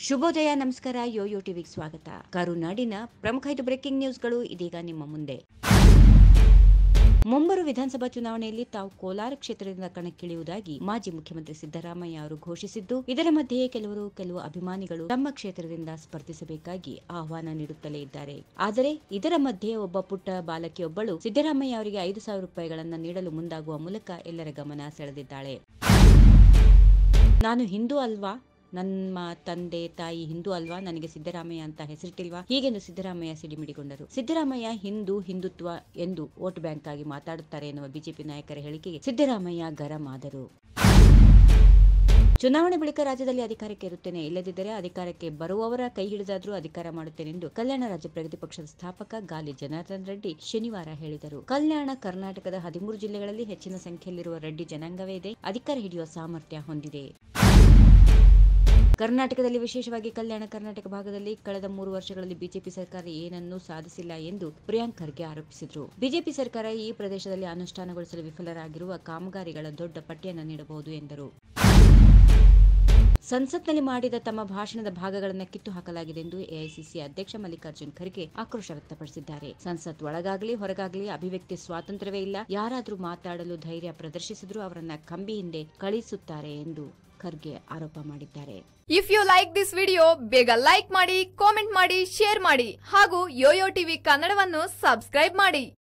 ಶುಭೋದಯ, ನಮಸ್ಕಾರ. ಯೋಯೋ ಟಿವಿಗೆ ಸ್ವಾಗತ. ಕರುನಾಡಿನ ಪ್ರಮುಖ 5 ಬ್ರೇಕಿಂಗ್ ನ್ಯೂಸ್ಗಳು ಇದೀಗ ನಿಮ್ಮ ಮುಂದೆ. ಮುಂಬರುವ ವಿಧಾನಸಭಾ ಚುನಾವಣೆಯಲ್ಲಿ ತಾವು ಕೋಲಾರ ಕ್ಷೇತ್ರದಿಂದ ಕಣಕ್ಕಿಳಿಯುವುದಾಗಿ ಮಾಜಿ ಮುಖ್ಯಮಂತ್ರಿ ಸಿದ್ದರಾಮಯ್ಯ ಅವರು ಘೋಷಿಸಿದ್ದು, ಇದರ ಮಧ್ಯೆಯೇ ಕೆಲವು ಅಭಿಮಾನಿಗಳು ತಮ್ಮ ಕ್ಷೇತ್ರದಿಂದ ಸ್ಪರ್ಧಿಸಬೇಕಾಗಿ ಆಹ್ವಾನ ನೀಡುತ್ತಲೇ ಇದ್ದಾರೆ. ಆದರೆ ಇದರ ಮಧ್ಯೆ ಒಬ್ಬ ಪುಟ್ಟ ಬಾಲಕಿಯೊಬ್ಬಳು ಸಿದ್ದರಾಮಯ್ಯ ಅವರಿಗೆ 5,000 ರೂಪಾಯಿಗಳನ್ನು ನೀಡಲು ಮುಂದಾಗುವ ಮೂಲಕ ಎಲ್ಲರ ಗಮನ ಸೆಳೆದಿದ್ದಾಳೆ. ನಾನು ಹಿಂದೂ ಅಲ್ವಾ, ನಮ್ಮ ತಂದೆ ತಾಯಿ ಹಿಂದೂ ಅಲ್ವಾ, ನನಗೆ ಸಿದ್ದರಾಮಯ್ಯ ಅಂತ ಹೆಸರಿಟ್ಟಿಲ್ವಾ, ಹೀಗೆಂದು ಸಿದ್ದರಾಮಯ್ಯ ಸಿಡಿಮಿಡಿಗೊಂಡರು. ಸಿದ್ದರಾಮಯ್ಯ ಹಿಂದುತ್ವ ಎಂದು ವೋಟ್ ಬ್ಯಾಂಕ್ ಆಗಿ ಮಾತಾಡುತ್ತಾರೆ ಎನ್ನುವ ಬಿಜೆಪಿ ನಾಯಕರ ಹೇಳಿಕೆಗೆ ಸಿದ್ದರಾಮಯ್ಯ ಗರಂ ಆದರು. ಚುನಾವಣೆ ಬಳಿಕ ರಾಜ್ಯದಲ್ಲಿ ಅಧಿಕಾರಕ್ಕೆ ಇರುತ್ತೇನೆ, ಇಲ್ಲದಿದ್ದರೆ ಅಧಿಕಾರಕ್ಕೆ ಬರುವವರ ಕೈ ಹಿಡಿದಾದ್ರೂ ಅಧಿಕಾರ ಮಾಡುತ್ತೇನೆಂದು ಕಲ್ಯಾಣ ರಾಜ್ಯ ಪ್ರಗತಿ ಪಕ್ಷದ ಸ್ಥಾಪಕ ಗಾಲಿ ಜನಾರ್ದನ್ ರೆಡ್ಡಿ ಶನಿವಾರ ಹೇಳಿದರು. ಕಲ್ಯಾಣ ಕರ್ನಾಟಕದ 13 ಜಿಲ್ಲೆಗಳಲ್ಲಿ ಹೆಚ್ಚಿನ ಸಂಖ್ಯೆಯಲ್ಲಿರುವ ರೆಡ್ಡಿ ಜನಾಂಗವೇ ಇದೆ, ಅಧಿಕಾರ ಹಿಡಿಯುವ ಸಾಮರ್ಥ್ಯ ಹೊಂದಿದೆ. ಕರ್ನಾಟಕದಲ್ಲಿ, ವಿಶೇಷವಾಗಿ ಕಲ್ಯಾಣ ಕರ್ನಾಟಕ ಭಾಗದಲ್ಲಿ ಕಳೆದ 3 ವರ್ಷಗಳಲ್ಲಿ ಬಿಜೆಪಿ ಸರ್ಕಾರ ಏನನ್ನೂ ಸಾಧಿಸಿಲ್ಲ ಎಂದು ಪ್ರಿಯಾಂಕ್ ಖರ್ಗೆ ಆರೋಪಿಸಿದರು. ಬಿಜೆಪಿ ಸರ್ಕಾರ ಈ ಪ್ರದೇಶದಲ್ಲಿ ಅನುಷ್ಠಾನಗೊಳಿಸಲು ವಿಫಲರಾಗಿರುವ ಕಾಮಗಾರಿಗಳ ದೊಡ್ಡ ಪಟ್ಟಿಯನ್ನು ನೀಡಬಹುದು ಎಂದರು. ಸಂಸತ್ನಲ್ಲಿ ಮಾಡಿದ ತಮ್ಮ ಭಾಷಣದ ಭಾಗಗಳನ್ನು ಕಿತ್ತು ಹಾಕಲಾಗಿದೆ ಎಂದು ಎಐಸಿಸಿ ಅಧ್ಯಕ್ಷ ಮಲ್ಲಿಕಾರ್ಜುನ್ ಖರ್ಗೆ ಆಕ್ರೋಶ ವ್ಯಕ್ತಪಡಿಸಿದ್ದಾರೆ. ಸಂಸತ್ ಒಳಗಾಗಲಿ ಹೊರಗಾಗಲಿ ಅಭಿವ್ಯಕ್ತಿ ಸ್ವಾತಂತ್ರ್ಯವೇ ಇಲ್ಲ, ಯಾರಾದರೂ ಮಾತಾಡಲು ಧೈರ್ಯ ಪ್ರದರ್ಶಿಸಿದರೂ ಅವರನ್ನ ಕಂಬಿ ಹಿಂದೆ ಕಳಿಸುತ್ತಾರೆ ಎಂದು ಖರ್ಗೆ ಆರೋಪ ಮಾಡಿದ್ದಾರೆ. If you like this video, ಬೇಗ ಲೈಕ್ ಮಾಡಿ, ಕಾಮೆಂಟ್ ಮಾಡಿ, ಶೇರ್ ಮಾಡಿ ಹಾಗೂ ಯೋಯೋ ಟಿವಿ ಕನ್ನಡವನ್ನು ಸಬ್ಸ್ಕ್ರೈಬ್ ಮಾಡಿ.